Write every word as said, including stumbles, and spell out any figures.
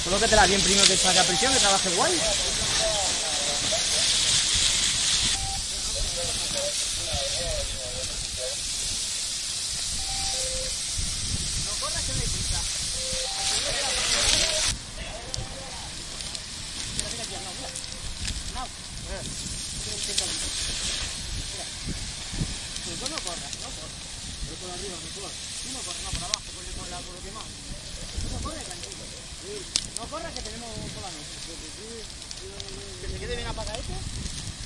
Colócatela bien primero que salga presión, que trabaje guay. No corras que no hay prisa. Mira, mira aquí, no, mira. No. Mira. Tú no corras, no corras. Voy por arriba, mejor. Tú no corras, no por abajo, por, por, la, por lo quemado. Tú no corres, tranquilo. Sí. No corras que tenemos por la noche. Que se quede bien apagadito.